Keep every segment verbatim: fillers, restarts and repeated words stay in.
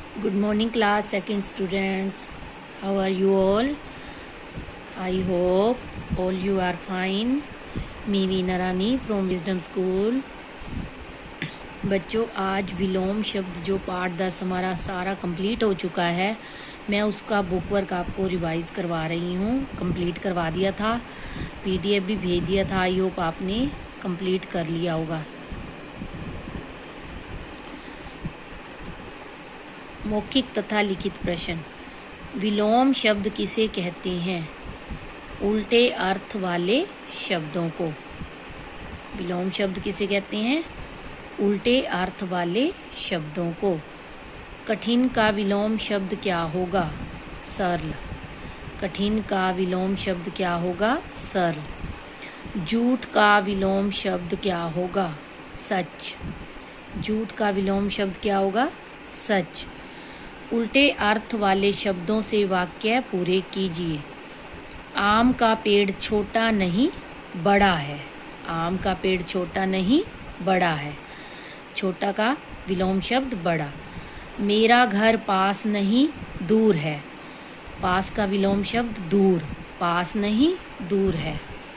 Good morning class, second students. How are you all? I hope all you are fine. Me Veena Rani from Wisdom School. बच्चों, आज विलोम शब्द जो पाठ दस हमारा सारा कंप्लीट हो चुका है, मैं उसका बुक वर्क आपको रिवाइज करवा रही हूँ। कंप्लीट करवा दिया था, पीडीएफ भी भेज दिया था। आई होप आपने कंप्लीट कर लिया होगा। मौखिक तथा लिखित प्रश्न। विलोम शब्द किसे कहते हैं? उल्टे अर्थ वाले शब्दों को। विलोम शब्द किसे कहते हैं? उल्टे अर्थ वाले शब्दों को। कठिन का विलोम शब्द क्या होगा? सरल। कठिन का विलोम शब्द क्या होगा? सरल। झूठ का विलोम शब्द क्या होगा? सच। झूठ का विलोम शब्द क्या होगा? सच। उल्टे अर्थ वाले शब्दों से वाक्य पूरे कीजिए। आम का पेड़ छोटा नहीं बड़ा है। आम का पेड़ छोटा नहीं बड़ा है। छोटा का विलोम शब्द बड़ा। मेरा घर पास नहीं दूर है। पास का विलोम शब्द दूर। पास नहीं दूर है।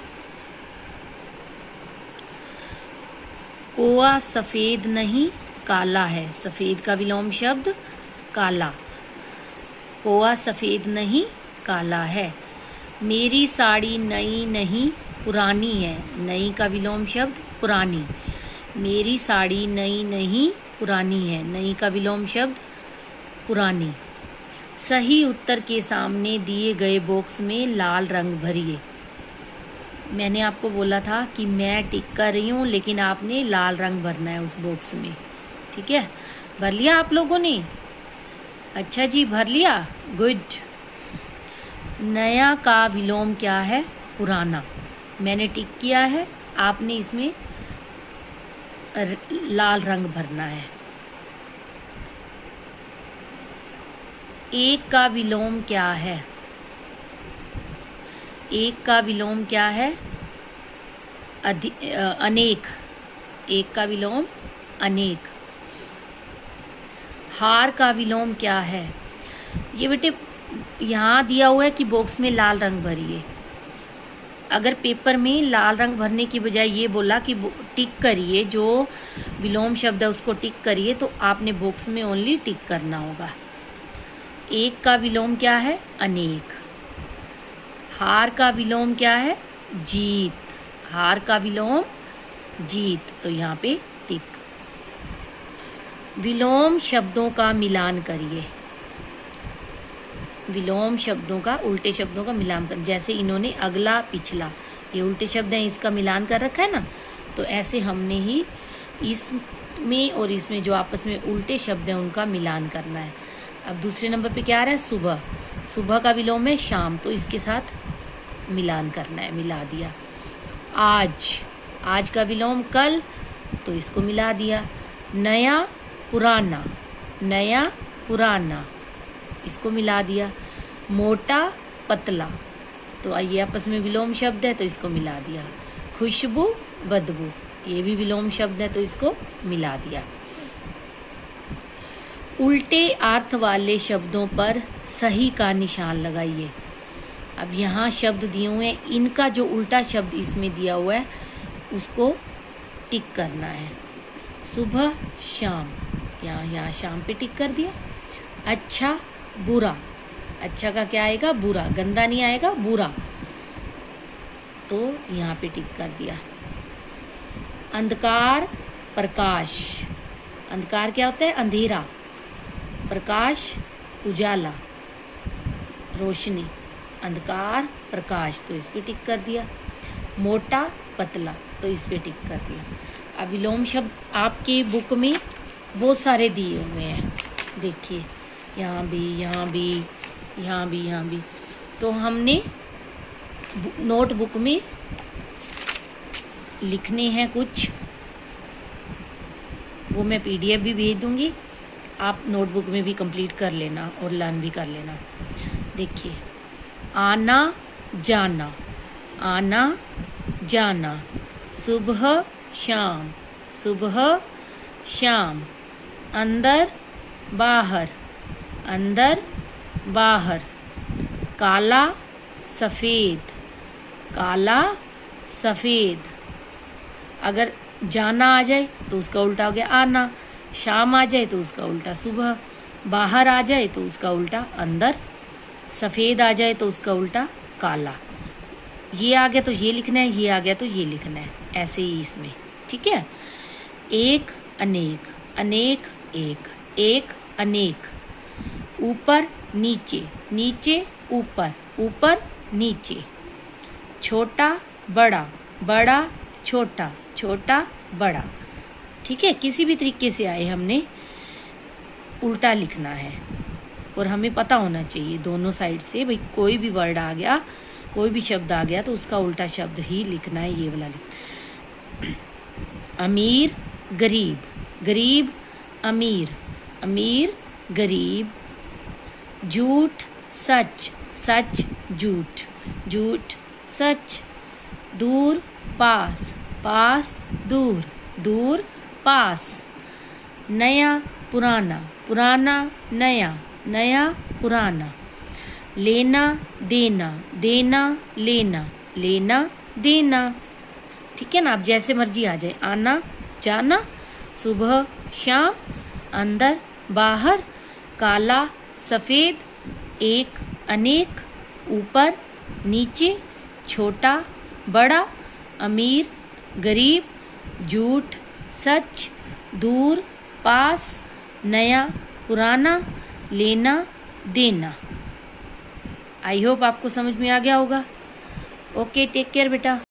कोआ सफेद नहीं काला है। सफेद का विलोम शब्द काला। कोआ सफेद नहीं काला है। मेरी साड़ी नई नहीं पुरानी है। नई का विलोम शब्द पुरानी। मेरी साड़ी नई नहीं पुरानी है। नई का विलोम शब्द पुरानी। सही उत्तर के सामने दिए गए बॉक्स में लाल रंग भरिए। मैंने आपको बोला था कि मैं टिक कर रही हूँ, लेकिन आपने लाल रंग भरना है उस बॉक्स में। ठीक है, भर लिया आप लोगों ने? अच्छा जी, भर लिया। गुड। नया का विलोम क्या है? पुराना। मैंने टिक किया है, आपने इसमें लाल रंग भरना है। एक का विलोम क्या है? एक का विलोम क्या है? अधि, अनेक। एक का विलोम अनेक। हार का विलोम क्या है? ये बेटे यहाँ दिया हुआ है कि बॉक्स में लाल रंग भरिए। अगर पेपर में लाल रंग भरने की बजाय ये बोला कि टिक करिए, जो विलोम शब्द है उसको टिक करिए, तो आपने बॉक्स में ओनली टिक करना होगा। एक का विलोम क्या है? अनेक। हार का विलोम क्या है? जीत। हार का विलोम जीत, तो यहाँ पे टिक। विलोम शब्दों का मिलान करिए। विलोम शब्दों का, उल्टे शब्दों का मिलान कर, जैसे इन्होंने अगला पिछला, ये उल्टे शब्द हैं, इसका मिलान कर रखा है ना, तो ऐसे हमने ही इसमें और इसमें जो आपस में उल्टे शब्द हैं उनका मिलान करना है। अब दूसरे नंबर पे क्या आ रहा है? सुबह। सुबह का विलोम है शाम, तो इसके साथ मिलान करना है, मिला दिया। आज। आज का विलोम कल, तो इसको मिला दिया। नया पुराना। नया पुराना, इसको मिला दिया। मोटा पतला, तो ये आपस में विलोम शब्द है, तो इसको मिला दिया। खुशबू बदबू, ये भी विलोम शब्द है, तो इसको मिला दिया। उल्टे अर्थ वाले शब्दों पर सही का निशान लगाइए। अब यहाँ शब्द दिए हुए हैं, इनका जो उल्टा शब्द इसमें दिया हुआ है उसको टिक करना है। सुबह शाम, यहाँ यहाँ शाम पे टिक कर दिया। अच्छा बुरा, अच्छा का क्या आएगा? बुरा। गंदा नहीं आएगा, बुरा, तो यहाँ पे टिक कर दिया। अंधकार प्रकाश। अंधकार क्या होता है? अंधेरा। प्रकाश उजाला, रोशनी। अंधकार प्रकाश, तो इस पे टिक कर दिया। मोटा पतला, तो इस पे टिक कर दिया। अब विलोम शब्द आपके बुक में बहुत सारे दिए हुए हैं, देखिए, यहाँ भी, यहाँ भी, यहाँ भी, यहाँ भी। तो हमने नोटबुक में लिखने हैं कुछ, वो मैं पीडीएफ भी भेज दूंगी, आप नोटबुक में भी कंप्लीट कर लेना और लर्न भी कर लेना। देखिए, आना जाना। आना जाना। सुबह शाम। सुबह शाम। अंदर बाहर। अंदर बाहर, काला सफेद, काला सफेद। अगर जाना आ जाए तो उसका उल्टा हो गया आना, शाम आ जाए तो उसका उल्टा सुबह, बाहर आ जाए तो उसका उल्टा अंदर, सफेद आ जाए तो उसका उल्टा काला। ये आ गया तो ये लिखना है, ये आ गया तो ये लिखना है, ऐसे ही इसमें। ठीक है। एक अनेक, अनेक एक, एक अनेक, ऊपर नीचे, नीचे ऊपर, ऊपर नीचे, छोटा बड़ा, बड़ा छोटा, छोटा बड़ा। ठीक है। किसी भी तरीके से आए हमने उल्टा लिखना है और हमें पता होना चाहिए दोनों साइड से, भाई कोई भी वर्ड आ गया, कोई भी शब्द आ गया तो उसका उल्टा शब्द ही लिखना है, ये वाला लिखना। अमीर गरीब, गरीब अमीर, अमीर गरीब, झूठ सच, सच झूठ, झूठ सच, दूर पास, पास दूर, दूर पास, नया पुराना, पुराना नया, नया पुराना, लेना देना, देना लेना, लेना देना। ठीक है ना। आप जैसे मर्जी आ जाए, आना जाना, सुबह शाम, अंदर बाहर, काला सफेद, एक अनेक, ऊपर नीचे, छोटा बड़ा, अमीर गरीब, झूठ सच, दूर पास, नया पुराना, लेना देना। आई होप आपको समझ में आ गया होगा। ओके, टेक केयर बेटा।